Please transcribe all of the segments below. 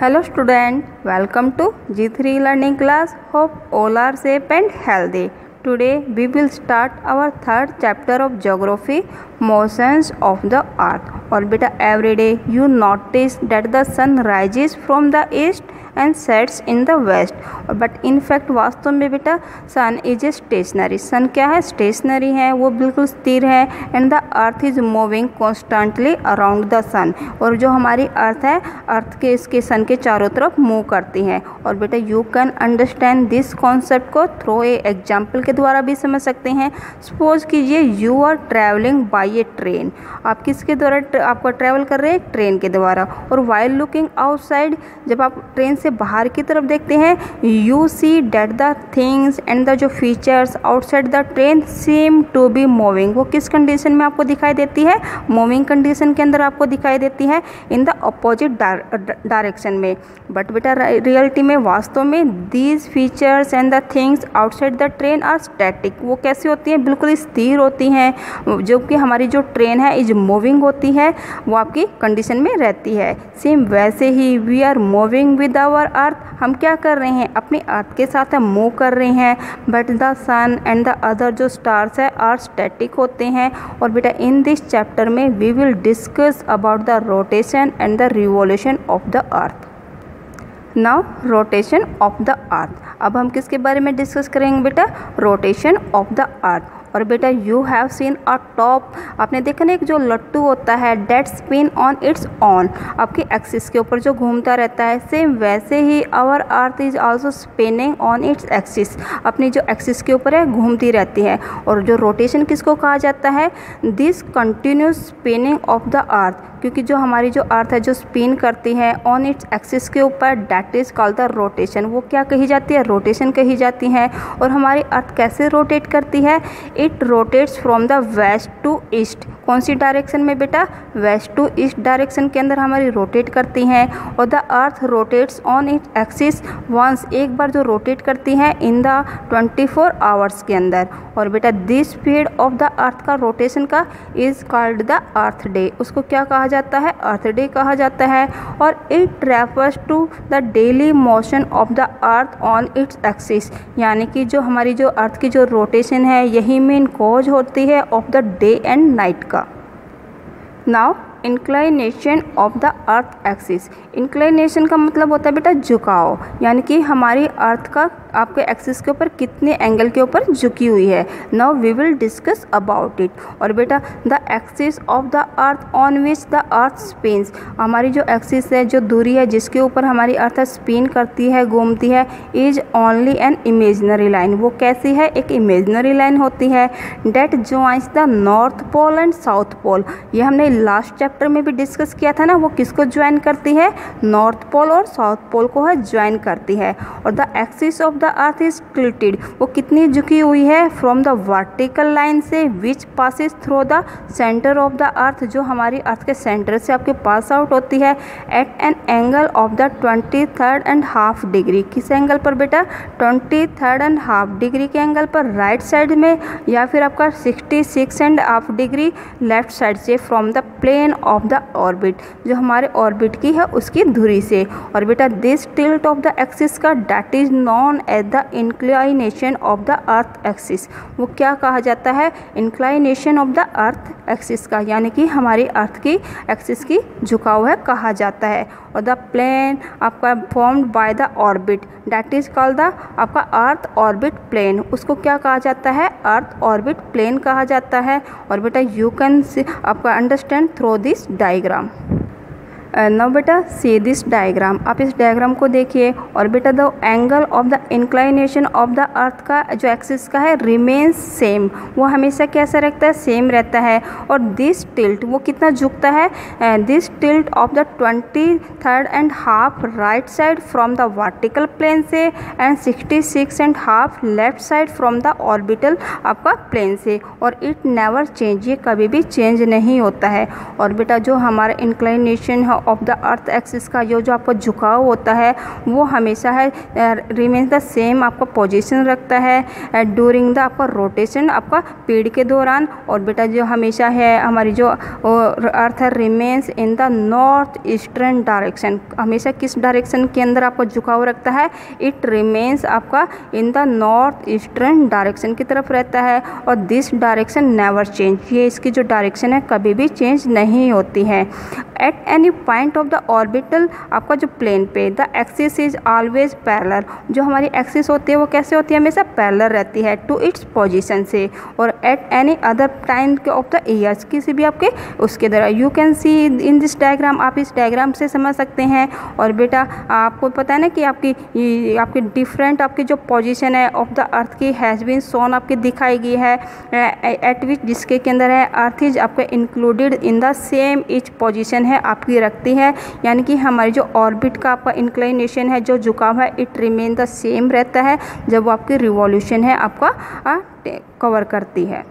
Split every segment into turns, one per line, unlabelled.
Hello student, welcome to G3 learning class. Hope all are safe and healthy. Today we will start our third chapter of geography, motions of the earth. और बेटा every day you notice that the sun rises from the east and sets in the west. But in fact वास्तव में बेटा सन is a stationary. सन क्या है? Stationery है, वो बिल्कुल स्थिर है. And the earth is moving constantly around the sun. और जो हमारी अर्थ है, अर्थ के इसके सन के चारों तरफ मूव करती हैं. और बेटा you can understand this concept को थ्रू ए एग्जाम्पल के द्वारा भी समझ सकते हैं. सपोज कीजिए you are travelling by a train. आप किसके द्वारा आपका ट्रैवल कर रहे हैं? ट्रेन के द्वारा. और वाइल लुकिंग आउटसाइड, जब आप ट्रेन से बाहर की तरफ देखते हैं, you see that the things and the जो features outside the train seem to be moving. वो किस कंडीशन में आपको दिखाई देती है? मूविंग कंडीशन के अंदर आपको दिखाई देती है, इन द अपोजिट डायरेक्शन में. बट बेटा रियलिटी में, वास्तव में, these features and the things outside the train are static. वो कैसी होती हैं? बिल्कुल स्थिर होती हैं. जो कि हमारी जो ट्रेन है इज मूविंग होती है, वो आपकी कंडीशन में रहती है. सेम वैसे ही we are moving with our earth. हम क्या कर रहे हैं? अपनी अर्थ के साथ हम मूव कर रहे हैं. But the sun and the other जो स्टार्स है आर स्टैटिक होते हैं. और बेटा इन दिस चैप्टर में we will discuss about the rotation and the revolution of the earth. Now rotation of the earth. अब हम किसके बारे में डिस्कस करेंगे बेटा? Rotation of the earth. और बेटा you have seen a top. आपने देखा ना, एक जो लट्टू होता है that spin on it's own, आपकी एक्सिस के ऊपर जो घूमता रहता है. सेम वैसे ही our earth is also spinning on its axis. अपनी जो एक्सिस के ऊपर है घूमती रहती है. और जो रोटेशन किसको कहा जाता है? This continuous spinning of the earth. क्योंकि जो हमारी जो अर्थ है जो स्पिन करती है ऑन इट्स एक्सिस के ऊपर, that is called the rotation. वो क्या कही जाती है? रोटेशन कही जाती है. और हमारी अर्थ कैसे रोटेट करती है? It rotates from the west to east. कौन सी डायरेक्शन में बेटा? वेस्ट टू ईस्ट डायरेक्शन के अंदर हमारी रोटेट करती हैं. और the earth rotates on it axis once, एक बार जो रोटेट करती हैं इन द 24 आवर्स के अंदर. और बेटा this speed of the earth का रोटेशन का is called the earth day. उसको क्या कहा जाता है? अर्थ डे कहा जाता है. और it refers to the daily motion of the earth on its axis. यानी कि जो हमारी जो अर्थ की जो रोटेशन है यही मेन कॉज होती है of the day and night का. Now inclination of the earth axis. Inclination का मतलब होता है बेटा झुकाव. यानी कि हमारी अर्थ का आपके एक्सिस के ऊपर कितने एंगल के ऊपर झुकी हुई है. Now we will discuss about it. और बेटा the axis of the earth on which the earth spins. हमारी जो एक्सिस है, जो दूरी है जिसके ऊपर हमारी अर्थ स्पिन करती है, घूमती है, is only an imaginary line. वो कैसी है? एक इमेजनरी लाइन होती है. That joins the north pole and south pole. ये हमने लास्ट चैप्टर में भी डिस्कस किया था ना. वो किसको ज्वाइन करती है? नॉर्थ पोल और साउथ पोल को है ज्वाइन करती है. और the axis of the earth is tilted. वो कितनी झुकी हुई है? फ्रॉम द वर्टिकल लाइन से which passes through the centre of the earth. जो हमारी अर्थ के सेंटर से आपके पास आउट होती है at an angle of the 23.5 degree. किस एंगल पर बेटा? 23.5 डिग्री के एंगल पर राइट साइड में, या फिर आपका 66.5 डिग्री लेफ्ट साइड से from the plane of the orbit. जो हमारे ऑर्बिट की है उसकी धुरी से. और बेटा this tilt of the axis का that is known as the inclination of the earth axis. वो क्या कहा जाता है? Inclination of the earth axis का, यानी कि हमारी अर्थ की एक्सिस की झुकाव है कहा जाता है. और द प्लेन आपका formed by the orbit, that is called the आपका अर्थ ऑर्बिट प्लेन. उसको क्या कहा जाता है? अर्थ ऑर्बिट प्लेन कहा जाता है. और बेटा यू कैन आपका understand through this diagram. Now बेटा सी दिस डायग्राम. आप इस डायग्राम को देखिए. और बेटा the angle of the inclination of the earth का जो एक्सिस का है रिमेन्स सेम. वो हमेशा कैसा रहता है? सेम रहता है. और दिस टिल्ट, वो कितना झुकता है? This tilt of the 23.5 right side from the vertical plane से and 66.5 left side from the orbital आपका प्लेन से. और इट नेवर चेंज, ये कभी भी चेंज नहीं होता है. और बेटा जो हमारा इंक्लाइनेशन है ऑफ द अर्थ एक्सिस का जो आपका झुकाव होता है वो हमेशा है रिमेन्स द सेम आपका पोजीशन रखता है ड्यूरिंग द आपका रोटेशन आपका पीरियड के दौरान। और बेटा जो हमेशा है हमारी जो अर्थ है remains in the north eastern direction, हमेशा किस डायरेक्शन के अंदर आपका झुकाव रखता है, इट रिमेन्स आपका in the north eastern direction की तरफ रहता है। और दिस डायरेक्शन नेवर चेंज, ये इसकी जो डायरेक्शन है कभी भी चेंज नहीं होती है। At any point of the orbital आपका जो प्लेन पे the axis is always parallel, जो हमारी एक्सिस होती है वो कैसे होती है, हमेशा पैरेलल रहती है टू इट्स पोजीशन से। और at any other time of the years, किसी भी आपके उसके द्वारा you can see in this diagram, आप इस डायग्राम से समझ सकते हैं। और बेटा आपको पता है ना कि आपकी डिफरेंट आपकी जो पोजीशन है ऑफ द अर्थ की हैज़ बीन शोन आपकी दिखाई गई है एट विच, जिसके के अंदर है अर्थ इज आपका included in the same each position है आपकी रखती है, यानी कि हमारी जो ऑर्बिट का आपका इंक्लिनेशन है जो झुकाव है इट रिमेन द सेम रहता है जब वो आपकी रिवॉल्यूशन है आपका कवर करती है।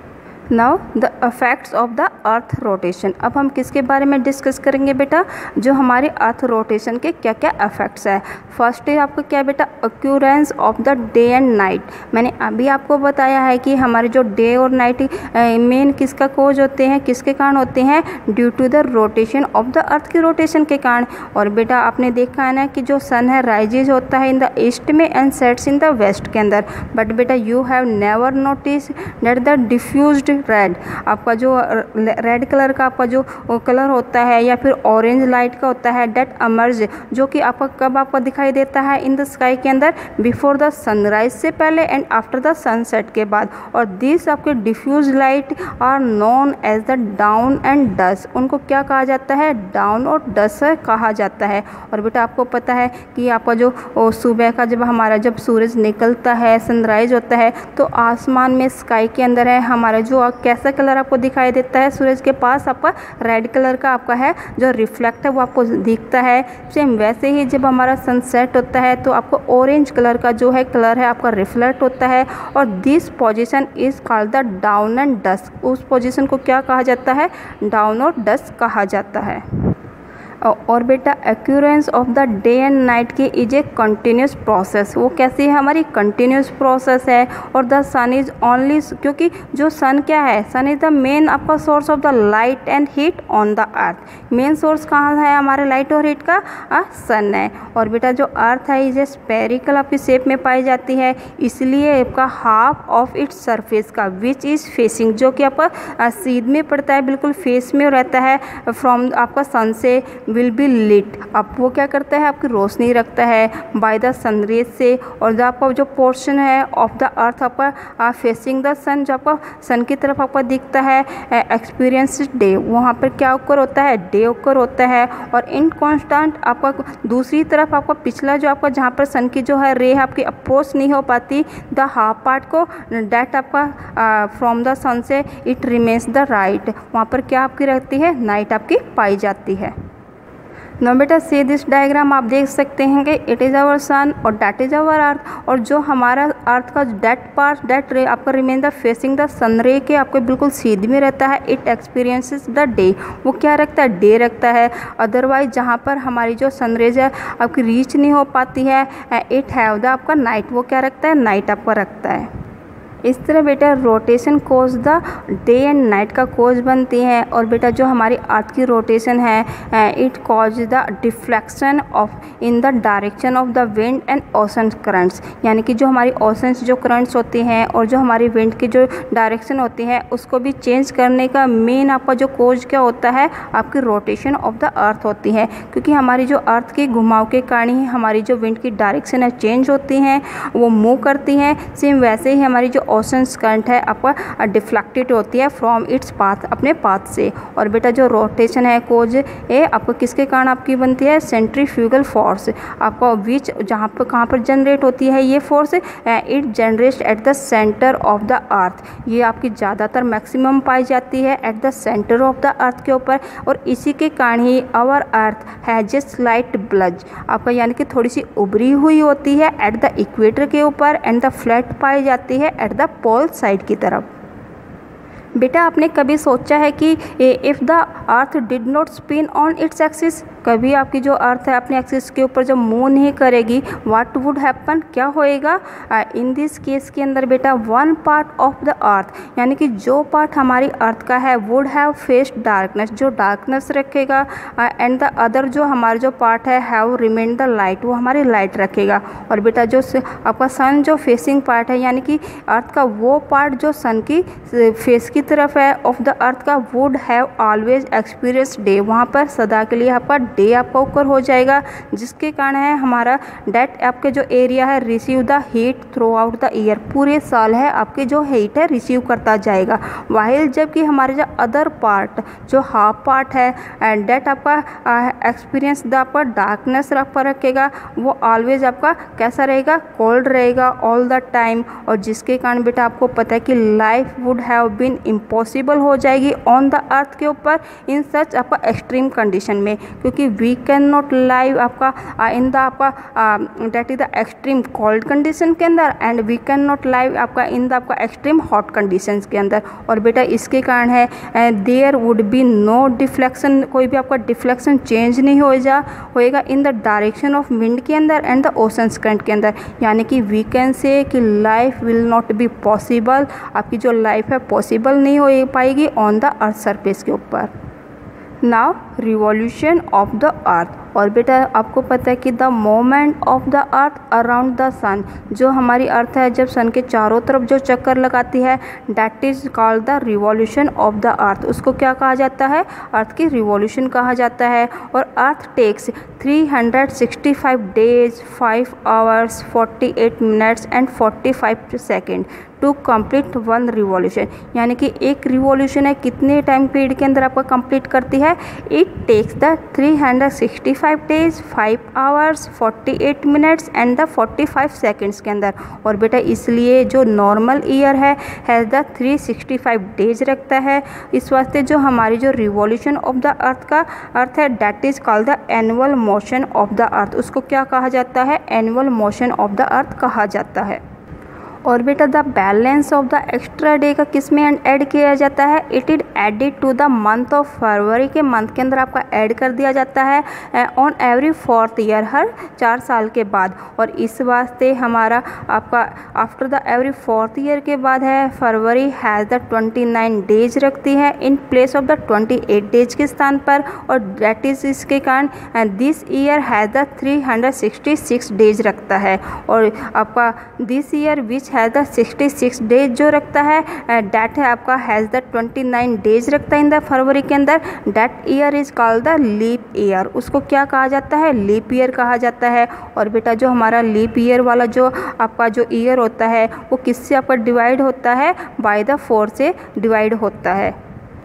Now the effects of the earth rotation, अब हम किसके बारे में डिस्कस करेंगे बेटा, जो हमारे अर्थ रोटेशन के क्या क्या इफेक्ट्स है। फर्स्ट है आपका क्या बेटा, occurrence of the day and night. मैंने अभी आपको बताया है कि हमारे जो डे और नाइट मेन किसका कोज होते हैं, किसके कारण होते हैं, due to the rotation of the earth की रोटेशन के कारण। और बेटा आपने देखा है ना कि जो सन है राइजेज होता है इन द ईस्ट में and sets in the west के अंदर, बट बेटा you have never notice that the diffused red, आपका जो रेड कलर का आपका जो कलर होता है या फिर ऑरेंज लाइट का होता है डेट अमर्ज, जो कि आपका कब आपको दिखाई देता है इन द स्काई के अंदर, बिफोर द सनराइज से पहले एंड आफ्टर द सनसेट के बाद। और दिस आपके diffuse light are known as the dawn and dust, उनको क्या कहा जाता है, डाउन और डस्ट कहा जाता है। और बेटा आपको पता है कि आपका जो सुबह का जब सूरज निकलता है सनराइज होता है तो आसमान में स्काई के अंदर है हमारा जो कैसा कलर आपको दिखाई देता है, सूरज के पास आपका रेड कलर का आपका है जो रिफ्लेक्ट है वो आपको दिखता है। सेम वैसे ही जब हमारा सनसेट होता है तो आपको ऑरेंज कलर का जो है कलर है आपका रिफ्लेक्ट होता है। और this position is called the dawn and dusk, उस पोजीशन को क्या कहा जाता है, डाउन और डस्क कहा जाता है। और बेटा occurrence of the day and night की इज ए कंटिन्यूस प्रोसेस, वो कैसी है, हमारी कंटिन्यूस प्रोसेस है। और द सन इज ओनली, क्योंकि जो सन क्या है, सन इज द मेन आपका source of the light and heat on the earth. Main source कहाँ है हमारे लाइट और हीट का, सन है। और बेटा जो अर्थ है इज ए स्पेरिकल आपकी शेप में पाई जाती है, इसलिए आपका हाफ ऑफ इट्स सरफेस का विच इज फेसिंग, जो कि आपका सीध में पड़ता है, बिल्कुल फेस में रहता है फ्रॉम आपका सन से, विल बी लिट, अब वो क्या करता है आपकी रोशनी रखता है बाय द सनरेज से। और जो आपका जो पोर्शन है ऑफ द अर्थ आपका फेसिंग द सन, जो आपका सन की तरफ आपका दिखता है एक्सपीरियंस डे, वहाँ पर क्या ओकर होता है, डे ओकर होता है। और इन कॉन्स्टेंट आपका दूसरी तरफ आपका पिछला जो आपका जहाँ पर सन की जो है रे आपकी अप्रोच नहीं हो पाती द हाफ पार्ट को डेट आपका फ्रॉम द सन से इट रिमेन्स द राइट, वहाँ पर क्या आपकी रहती है, नाइट आपकी पाई जाती है। नो बेटा सी दिस डायग्राम आप देख सकते हैं कि इट इज़ आवर सन और डैट इज़ आवर अर्थ। और जो हमारा अर्थ का डेट पार्ट डेट रे आपका remain the facing the sun ray के आपके बिल्कुल सीध में रहता है, इट एक्सपीरियंसेस द डे, वो क्या रखता है, डे रखता है। अदरवाइज जहाँ पर हमारी जो सन रेज है आपकी रीच नहीं हो पाती है इट हैव द आपका नाइट, वो क्या रखता है, नाइट आपका रखता है। इस तरह बेटा rotation cause the day and night का कोज बनती है। और बेटा जो हमारी अर्थ की रोटेशन है it cause the deflection of in the direction of the wind and ocean currents, यानी कि जो हमारी ओशंस जो करंट्स होती हैं और जो हमारी विंड की जो डायरेक्शन होती है उसको भी चेंज करने का मेन आपका जो कोज क्या होता है, आपकी रोटेशन ऑफ द अर्थ होती है। क्योंकि हमारी जो अर्थ के घुमाव के कारण ही हमारी जो विंड की डायरेक्शन है चेंज होती हैं, वो मूव करती हैं। सेम वैसे ही हमारी जो ओशंस करंट है आपका डिफ्लेक्टेड होती है फ्रॉम इट्स पाथ, अपने पाथ से। और बेटा जो रोटेशन है कोज ये आपको किसके कारण आपकी बनती है, सेंट्रीफ्यूगल फोर्स, आपका विच जहाँ पर कहाँ पर जनरेट होती है ये force, it generates at the centre of the earth, ये आपकी ज़्यादातर मैक्सिमम पाई जाती है at the centre of the earth के ऊपर। और इसी के कारण ही our earth has a slight bulge, आपका यानी कि थोड़ी सी उभरी हुई होती है एट द इक्वेटर के ऊपर एंड द फ्लैट पाई जाती है एट द पोल साइड की तरफ। बेटा आपने कभी सोचा है कि if the earth did not spin on its axis, कभी आपकी जो अर्थ है अपने एक्सिस के ऊपर जब मूव नहीं करेगी, व्हाट वुड हैपन, क्या होएगा? इन दिस केस के अंदर बेटा one part of the earth, यानी कि जो पार्ट हमारी अर्थ का है वुड हैव फेस्ड डार्कनेस, जो डार्कनेस रखेगा, एंड द अदर जो हमारा जो पार्ट है हैव रिमेन द लाइट, वो हमारी लाइट रखेगा। और बेटा जो आपका सन जो फेसिंग पार्ट है, यानी कि अर्थ का वो पार्ट जो सन की फेस की तरफ है ऑफ द अर्थ का, would have always experience day, वहाँ पर सदा के लिए आपका डे आपका ऊपर हो जाएगा, जिसके कारण है हमारा डेट आपके जो एरिया है receive the heat throughout the year, पूरे साल है आपके जो हीट है रिसीव करता जाएगा। वाहिल जबकि हमारे जो अदर पार्ट जो हाफ पार्ट है एंड डेट आपका एक्सपीरियंस द आपका डार्कनेस पर रखेगा, वो ऑलवेज आपका कैसा रहेगा, कोल्ड रहेगा ऑल द टाइम, और जिसके कारण बेटा आपको पता है कि life would have been impossible हो जाएगी ऑन द अर्थ के ऊपर इन सच आपका एक्सट्रीम कंडीशन में, क्योंकि वी कैन नॉट लाइव आपका इन द आपका that is the extreme cold condition के अंदर, and we can not live आपका इन द आपका एक्सट्रीम हॉट कंडीशन के अंदर। और बेटा इसके कारण है there would be no deflection, कोई भी आपका डिफ्लेक्शन चेंज नहीं होएगा in the direction of wind के अंदर एंड द ओशंस करंट के अंदर, यानी कि वी कैन से कि life will not be possible, आपकी जो लाइफ है पॉसिबल नहीं हो पाएगी ऑन द अर्थ सरफेस के ऊपर। Now revolution of the earth, और बेटा आपको पता है कि the moment of the earth around the sun, जो हमारी अर्थ है जब सन के चारों तरफ जो चक्कर लगाती है, that is called the revolution of the earth, उसको क्या कहा जाता है, अर्थ की रिवॉल्यूशन कहा जाता है। और earth takes 365 days 5 hours 48 minutes and 45 second to complete one revolution, यानी कि एक रिवॉल्यूशन है कितने टाइम पीरियड के अंदर आपका कंप्लीट करती है, it takes the 365 days 5 hours 48 minutes and the 45 seconds के अंदर। और बेटा इसलिए जो नॉर्मल ईयर है हैज़ द 365 डेज रखता है, इस वास्ते जो हमारी जो रिवॉल्यूशन ऑफ द अर्थ का अर्थ है that is called the annual motion of the earth, उसको क्या कहा जाता है, annual motion of the earth कहा जाता है। और बेटा the balance of the extra day का किस में ऐड किया जाता है, it is added to the month of February के मंथ के अंदर आपका ऐड कर दिया जाता है ऑन एवरी 4th ईयर, हर 4 साल के बाद। और इस वास्ते हमारा आपका after the every 4th year के बाद है फरवरी हैज़ द 29 डेज रखती है in place of the 28 days के स्थान पर, और दैट इज इसके कारण this year has the 366 days रखता है। और आपका this year which has the 66 days जो रखता है डैट है आपका हैज़ द 29 डेज रखता है इन द फरवरी के अंदर, that year is called the leap year, उसको क्या कहा जाता है, लीप ईयर कहा जाता है। और बेटा जो हमारा लीप ईयर वाला जो आपका जो ईयर होता है वो किससे आपका डिवाइड होता है, बाय द 4 से डिवाइड होता है।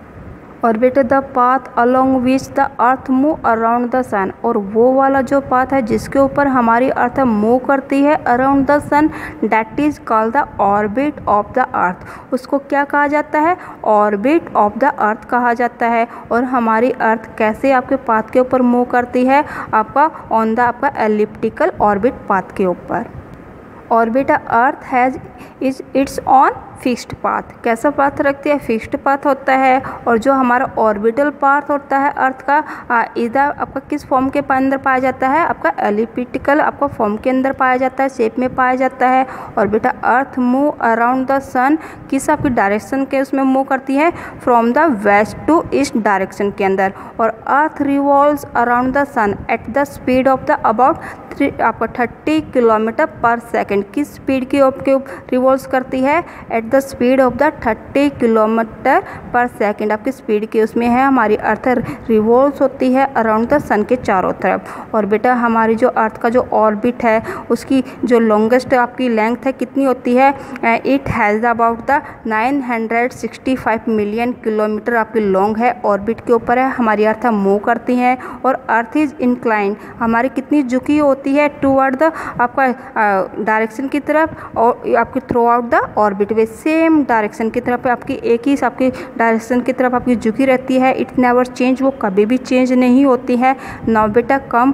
और बेटा the path along which the earth move around the sun, और वो वाला जो पाथ है जिसके ऊपर हमारी अर्थ मूव करती है around the sun, that is called the orbit of the earth, उसको क्या कहा जाता है, ऑर्बिट ऑफ द अर्थ कहा जाता है। और हमारी अर्थ कैसे आपके पाथ के ऊपर मूव करती है, आपका ऑन द आपका एलिप्टिकल ऑर्बिट पाथ के ऊपर। और बेटा earth has is its on fixed path, कैसा पाथ रखती है, फिक्स्ड पाथ होता है। और जो हमारा ऑर्बिटल पाथ होता है अर्थ का इधर आपका किस फॉर्म के अंदर पाया जाता है, आपका एलिप्टिकल आपका फॉर्म के अंदर पाया जाता है, शेप में पाया जाता है। और बेटा earth move around the sun किस आपकी डायरेक्शन के उसमें मूव करती है, from the west to east direction के अंदर। और earth revolves around the sun at the speed of the about आपका 30 किलोमीटर पर सेकेंड, किस स्पीड की रिवॉल्व करती है, at the speed of the 30 kilometre per second आपकी स्पीड की उसमें है हमारी अर्थ रिवॉल्व होती है अराउंड द सन के चारों तरफ। और बेटा हमारी जो अर्थ का जो ऑर्बिट है उसकी जो लॉन्गेस्ट आपकी लेंथ है कितनी होती है, it has about the 965 million kilometre आपकी लॉन्ग है, ऑर्बिट के ऊपर है हमारी अर्थ मूव करती हैं। और अर्थ इज इंक्लाइंड हमारी कितनी झुकी होती है, टूवर्ड द आपका डायरेक्शन की तरफ, और आपकी throughout the orbit way same direction की तरफ आपकी एक ही आपकी डायरेक्शन की तरफ आपकी झुकी रहती है, इट नेवर चेंज, वो कभी भी चेंज नहीं होती है। नाउ बेटा कम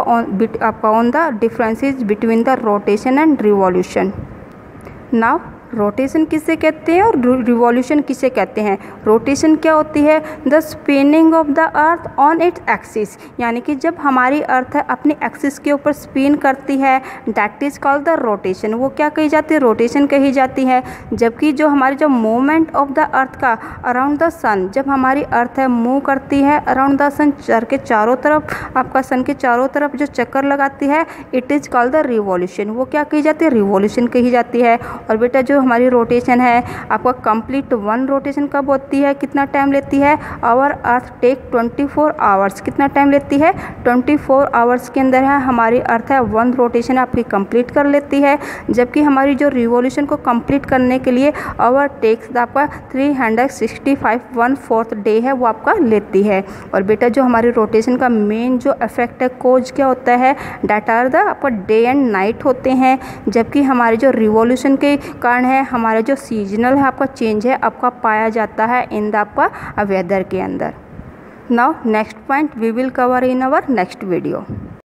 आपका on the differences between the rotation and revolution. Now rotation किसे कहते हैं और रिवॉल्यूशन किसे कहते हैं? रोटेशन क्या होती है? The spinning of the earth on its axis, यानी कि जब हमारी अर्थ अपनी एक्सिस के ऊपर स्पिन करती है, that is called the rotation. वो क्या कही जाती है? रोटेशन कही जाती है। जबकि जो हमारी जो मूवमेंट ऑफ द अर्थ का अराउंड द सन, जब हमारी अर्थ है मूव करती है अराउंड द सन, सर के चारों तरफ, आपका सन के चारों तरफ जो चक्कर लगाती है, it is called the revolution. वो क्या कही जाती है? रिवॉल्यूशन कही जाती है। और बेटा जो हमारी रोटेशन है आपका कंप्लीट वन रोटेशन कब होती है, कितना टाइम लेती है? Our earth take 24 hours. कितना टाइम लेती है? 24 आवर्स के अंदर है हमारी अर्थ है वन रोटेशन आपकी कंप्लीट कर लेती है। जबकि हमारी जो रिवॉल्यूशन को कंप्लीट करने के लिए आवर टेक्स आपका 365 1/4 डे है वो आपका लेती है। और बेटा जो हमारी रोटेशन का मेन जो इफेक्ट है, कोज क्या होता है? डेट आर द आपका डे एंड नाइट होते हैं। जबकि हमारे जो रिवॉल्यूशन के कारण है हमारा जो सीजनल है आपका चेंज है आपका पाया जाता है इन द आपका वेदर के अंदर। Now next point we will cover in our next video.